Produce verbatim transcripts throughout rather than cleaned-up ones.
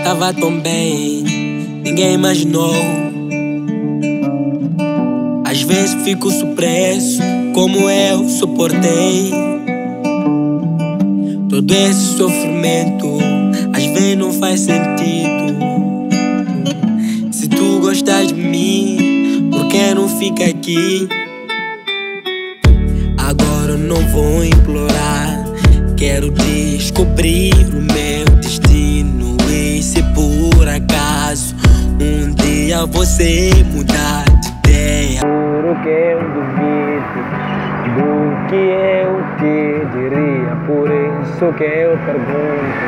tava tão bem, ninguém imaginou. Às vezes fico surpreso como eu suportei todo esse sofrimento. Às vezes não faz sentido. Se tu gostas de mim, por que não fica aqui? Agora eu não vou implorar, quero descobrir o meu destino. E se por acaso um dia você mudar de ideia, juro que eu duvido do que eu te diria. Por isso que eu pergunto: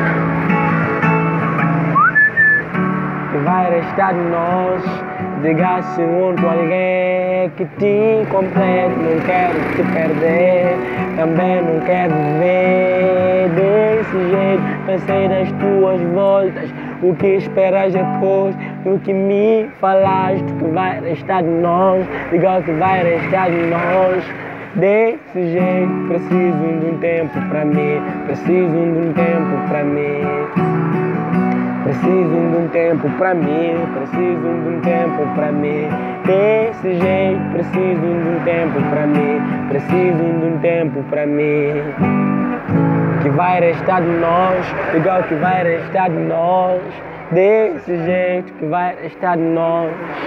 que vai restar de nós? Diga-se junto a alguém que te complete. Não quero te perder, também não quero viver desse jeito. Pensei nas tuas voltas, o que esperas depois do que me falaste. Que vai restar de nós? Diga que vai restar de nós. Desse jeito, preciso de um tempo pra mim. Preciso de um tempo pra mim. Preciso de um tempo pra mim, preciso de um tempo pra mim. Desse jeito, preciso de um tempo pra mim. Preciso de um tempo pra mim. Que vai restar de nós, igual que vai restar de nós. Desse jeito, que vai restar de nós.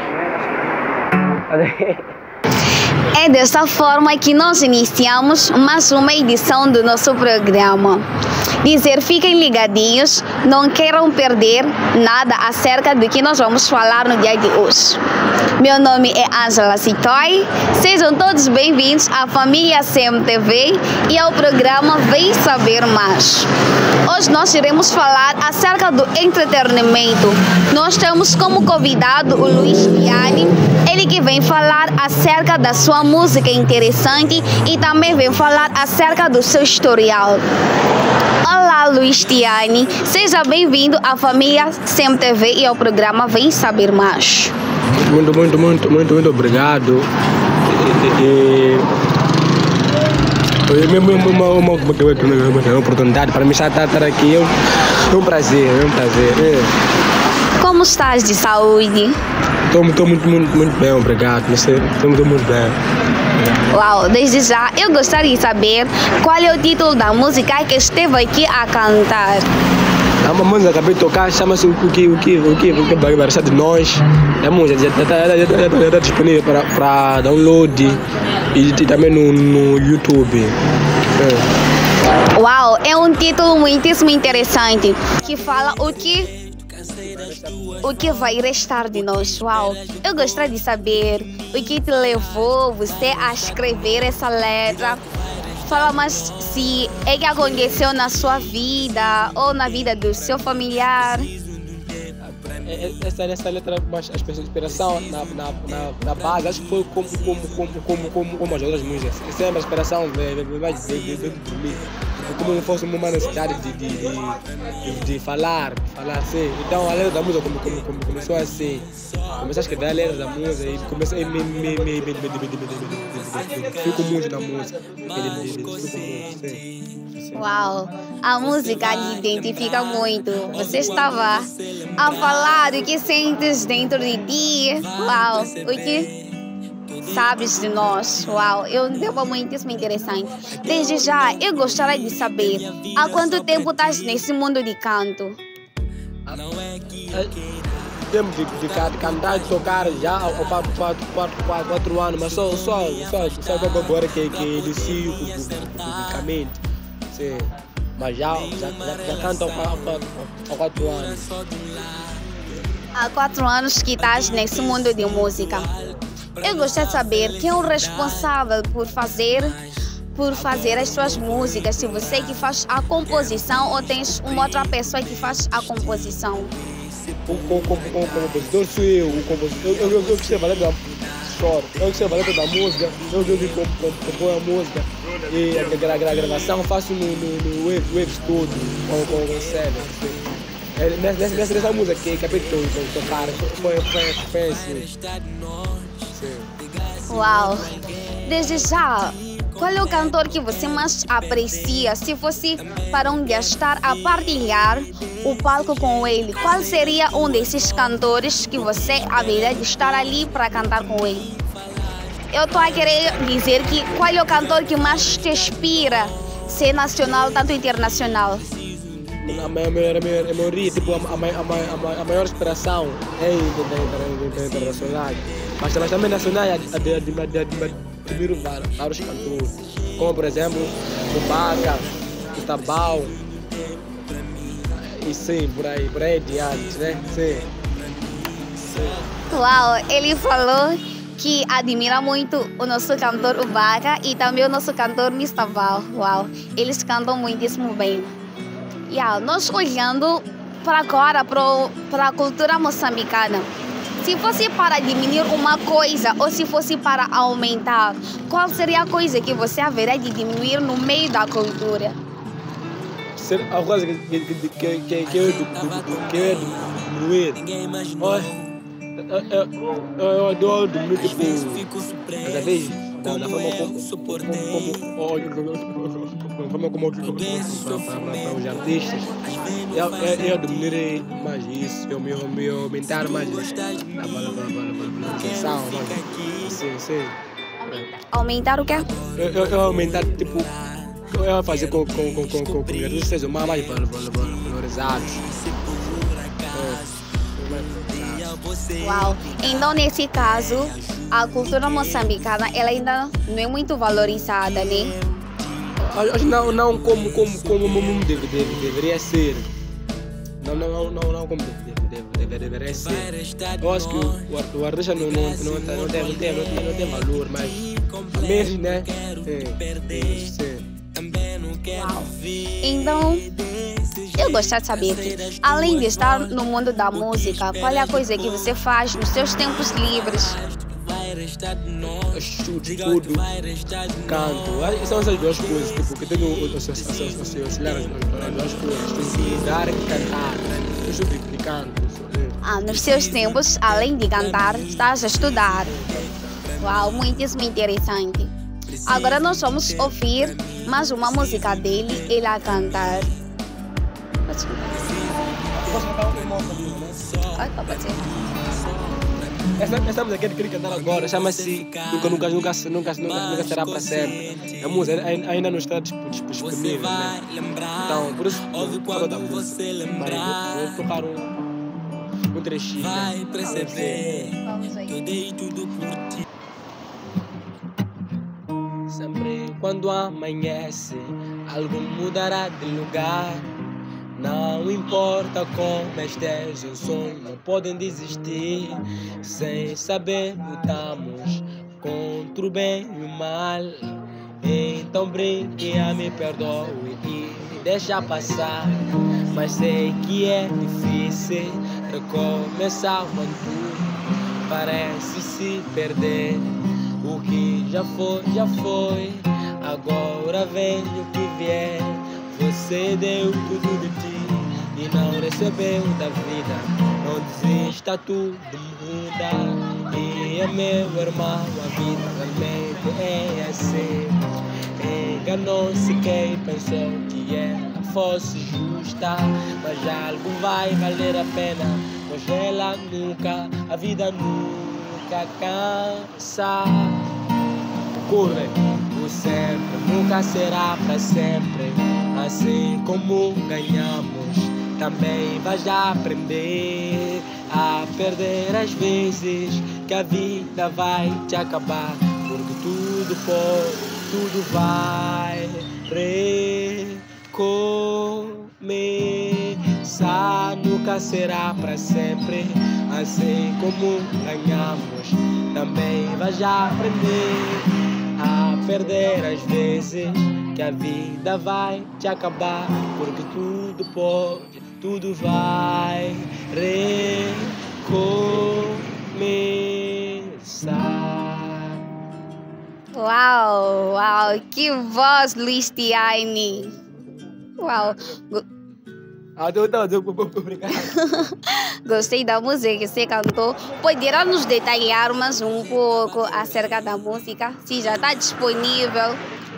É desta forma que nós iniciamos mais uma edição do nosso programa. Dizer, fiquem ligadinhos, não queiram perder nada acerca do que nós vamos falar no dia de hoje. Meu nome é Ângela Citoy, sejam todos bem-vindos à família C M T V e ao programa Vem Saber Mais. Hoje nós iremos falar acerca do entretenimento. Nós temos como convidado o Luiz Tiani, ele que vem falar acerca da sua música interessante e também vem falar acerca do seu historial. Olá, Luiz Tiani, seja bem-vindo à família C M T V e ao programa Vem Saber Mais. Muito, muito, muito, muito, muito obrigado. É uma oportunidade para mim estar aqui. É um prazer, é um prazer. Como estás de saúde? Estou muito, muito, muito, muito bem, obrigado. Estou muito, muito bem. Uau, desde já eu gostaria de saber qual é o título da música que esteve aqui a cantar. Há uma música que acabei de tocar, chama-se O que o que o que o que vai restar de nós. É música, já está disponível para, para download e, e também no, no YouTube. É. Uau, é um título muitíssimo interessante que fala o que o que vai restar de nós. Uau, eu gostaria de saber o que te levou você a escrever essa letra. Fala mais se é que aconteceu na sua vida ou na vida do seu familiar. Essa, essa letra, a inspiração na, na, na, na base, acho que foi como, como, como, como, como, como as outras músicas. Sempre a inspiração vem mais dentro de mim. Como fosse uma necessidade de, de, de, de, de falar, falar assim. Então a letra da música como, como, como começou assim. Comecei a escrever a letra da música e comecei a me, me, me, me, me, me, me fico muito na música. Uau, a música lhe identifica muito. Você estava a falar o que sentes dentro de ti. Uau, o que sabes de nós. Uau, é um tema muitíssimo interessante. Desde já, eu gostaria de saber há quanto tempo estás nesse mundo de canto? Tempo de, de, de cantar, de tocar já há quatro anos, mas só, só, só, só agora que, que inicio publicamente. Sim. Mas já, já, já, já canto há quatro anos. Há quatro anos que estás nesse mundo de música. Eu gostaria de saber quem é o responsável por fazer, por fazer as suas músicas. Se você que faz a composição ou tens uma outra pessoa que faz a composição. O, o, o, o compositor sou eu, o compositor. Eu, eu, eu que sei a letra da choro. Eu que sei a letra da música. Eu que compõe a música. E a, a, a gravação faço no, no, no Wave, Wave Studio com, com o Célia. Nessa, nessa, nessa música que acabei de tocar, foi, foi, foi assim. Uau! Desde já, qual é o cantor que você mais aprecia? Se fosse para um dia estar a partilhar o palco com ele, qual seria um desses cantores que você haveria de estar ali para cantar com ele? Eu estou a querer dizer que qual é o cantor que mais te inspira, ser nacional, tanto internacional? A maior, a maior, a maior, a maioria, tipo, a, a, a, a maior inspiração é internacional, mas, mas também nacional admiro vários cantores, como por exemplo o Baca, o Tabal, e sim, por aí, por aí adiante, né? Sim. Uau, ele falou que admira muito o nosso cantor o Baca e também o nosso cantor mister Val. Uau, eles cantam muitíssimo bem. Yeah, nós olhando para agora, para a cultura moçambicana, se fosse para diminuir uma coisa ou se fosse para aumentar, qual seria a coisa que você haveria de diminuir no meio da cultura? A coisa que, que, que, que, que, que eu ia diminuir, olha, eu adoro diminuir, tipo, cada vez, da, da forma como, como, como, como, para os artistas, eu, eu, eu diminuirei mais isso, eu me, eu me aumentar mais isso, a valorização, sim, sim. Aumentar o quê? Eu, eu, eu aumentar, tipo, eu ia fazer com, com, com, com, com que os artistas sejam mais, mais valorizados. Uau, então nesse caso, a cultura moçambicana ela ainda não é muito valorizada, né? Acho não, não como, como, como deve, deve, deveria ser. Não, não, não, não como deve, deve, deveria ser. Eu acho que o, o artista não, não, não, não, tem, não, tem, não, tem, não tem valor, mas mesmo, né? É, sim. Uau. Então, eu gostaria de saber que, além de estar no mundo da música, qual é a coisa que você faz nos seus tempos livres? Estudo, tudo, canto. São essas duas coisas, tipo, que tenho os seus auxiliares nas duas coisas, estudar e cantar. Eu estudo e canto. Ah, nos seus tempos, além de cantar, estás a estudar. Uau, muitíssimo interessante. Agora nós vamos ouvir mais uma música dele, ele a cantar. Posso cantar uma música? Pode ser. Essa, essa música que ele queria cantar agora chama-se Nunca, nunca, nunca, nunca, nunca, nunca será para sempre. A música ainda não está disponível, né? Então, por isso, vou dar música. Mas vou tocar um, um trechinho. Vai perceber que eu dei tudo por ti. Sempre quando amanhece, algo mudará de lugar. Não importa como esteja o sonho, não podem desistir. Sem saber, lutamos contra o bem e o mal. Então brinque a me perdoe e me deixa passar. Mas sei que é difícil recomeçar quando tudo parece se perder. O que já foi, já foi, agora vem o que vier. Você deu tudo de ti e não recebeu da vida. Não desista, tudo muda. E é meu irmão, a vida realmente é assim. Enganou-se quem pensou que ela fosse justa, mas algo vai valer a pena, pois ela nunca, a vida nunca cansa. Corre, o sempre nunca será para sempre. Assim como ganhamos, também vais aprender a perder às vezes, que a vida vai te acabar, porque tudo pode, tudo vai recomeçar. Nunca será para sempre. Assim como ganhamos, também vais aprender a perder às vezes, que a vida vai te acabar, porque tudo pode, tudo vai recomeçar. Uau, uau, que voz, Luiz Tiaine. Uau. Ah, tô, tô, tô, obrigado. Gostei da música que você cantou. Poderá nos detalhar mais um pouco acerca da música? Se já está disponível.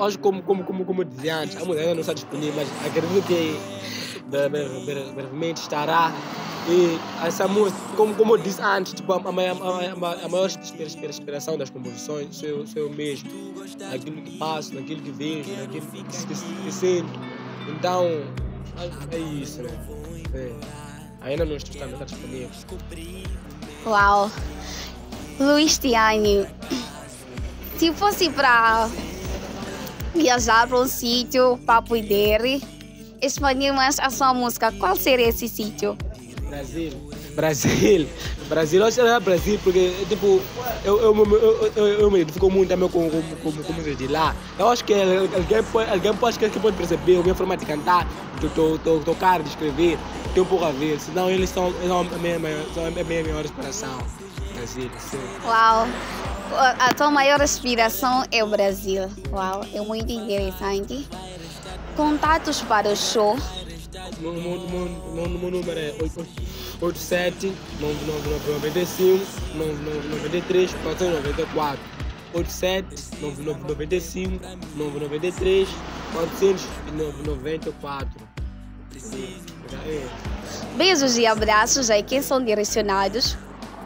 acho como, como, como, como eu dizia antes, a música ainda não está disponível, mas acredito que brevemente estará. E essa música, como, como eu disse antes, tipo, a, a, a, a maior inspiração das composições sou eu, sou eu mesmo, naquilo que passo, naquilo que vejo, naquilo que, que, que sinto. Então, é isso, né? É. Ainda não está, não está disponível. Uau! Luís Tiani, se fosse para viajar para um sítio para poder expandir mais a sua música, qual seria esse sítio? Brasil. Brasil. Brasil, eu acho que é Brasil, porque tipo, eu, eu, eu, eu, eu me identifico muito também com, com, com, com música de lá. Eu acho que alguém pode, alguém pode, que pode perceber a minha forma de cantar, de to, to, tocar, de escrever, tem um pouco a ver, senão eles são, eles são, a, minha, são a minha maior inspiração. Brasil, sim. Uau! A tua maior inspiração é o Brasil. Uau, é muito interessante. Contatos para o show. Meu, meu, meu, meu número é oito sete nove nove nove cinco nove nove nove três quatro nove quatro. oito sete nove nove nove cinco nove nove três quatro nove quatro. Beijos e abraços a quem são direcionados.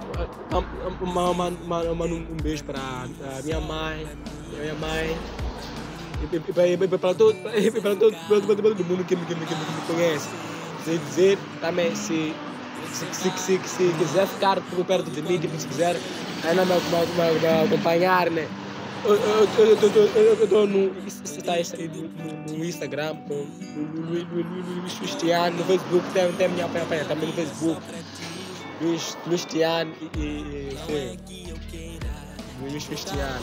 Mando um beijo para a minha mãe, minha mãe. E para todo mundo que me, que me, que me conhece. Se dizer também, se, se, se, se, se quiser ficar por perto de mim, se quiser ainda me, me, me acompanhar, né? Eu estou no, no Instagram, com Luís Cristiano, no Facebook, tem, tem minha página também no Facebook. Luís Cristiano e Luís Cristiano.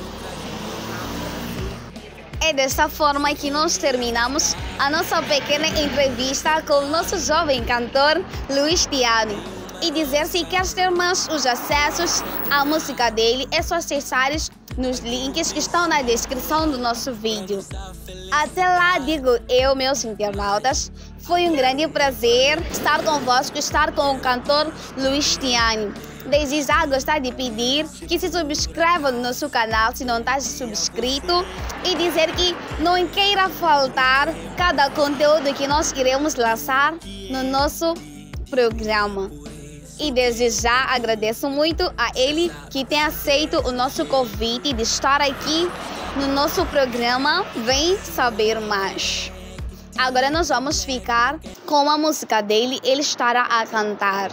É desta forma que nós terminamos a nossa pequena entrevista com o nosso jovem cantor Luís Tiani. E dizer se queres ter mais os acessos à música dele, é só acessar nos links que estão na descrição do nosso vídeo. Até lá, digo eu, meus internautas, foi um grande prazer estar convosco, estar com o cantor Luís Tiani. Desde já gostaria de pedir que se subscreva no nosso canal se não está subscrito e dizer que não queira faltar cada conteúdo que nós iremos lançar no nosso programa. E desde já agradeço muito a ele que tem aceito o nosso convite de estar aqui no nosso programa Vem Saber Mais. Agora nós vamos ficar com a música dele, ele estará a cantar.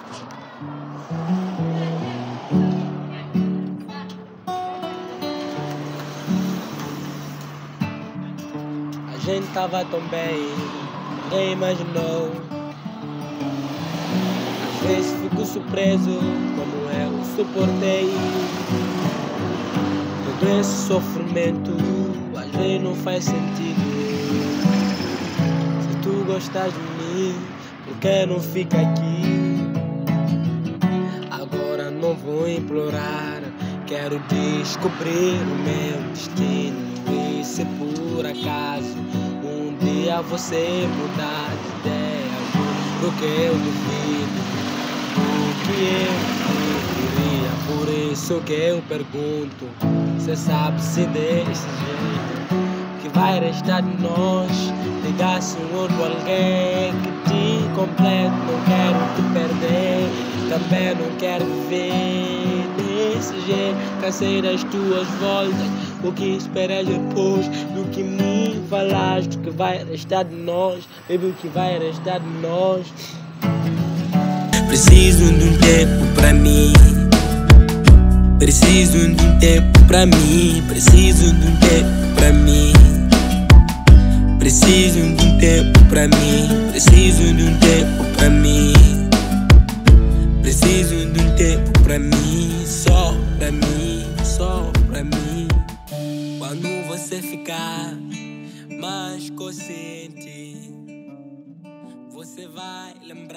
A gente tava tão bem, ninguém imaginou. Às vezes fico surpreso como eu suportei todo esse sofrimento, às vezes não faz sentido. Se tu gostas de mim, por que não fica aqui? Agora não vou implorar, quero descobrir o meu destino. E se por acaso um dia você mudar de ideia, porque eu duvido o que eu queria. Por isso que eu pergunto, cê sabe se desse jeito que vai restar de nós? Ligasse um outro alguém que te complete, não quero te perder, também não quero viver desse jeito. Cansei das tuas voltas, o que esperas depois do que me falaste? O que vai restar de nós, baby, o que vai restar de nós? Preciso de um tempo pra mim, preciso de um tempo pra mim, preciso de um tempo pra mim, preciso de um tempo pra mim, preciso de um tempo pra mim, preciso de um tempo pra mim, só pra mim, só pra mim. Quando você ficar mais consciente, você vai lembrar.